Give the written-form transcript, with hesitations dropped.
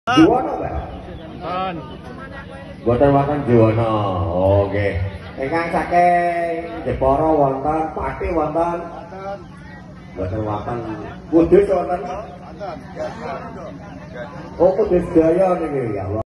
Juwono, Pak? Mboten wonten Juwono. Oke. Ingkang saking Jepara wonten, Pati wonten. Mboten wonten. Kudus wonten. Oh, Kudus Jaya niki ya Allah.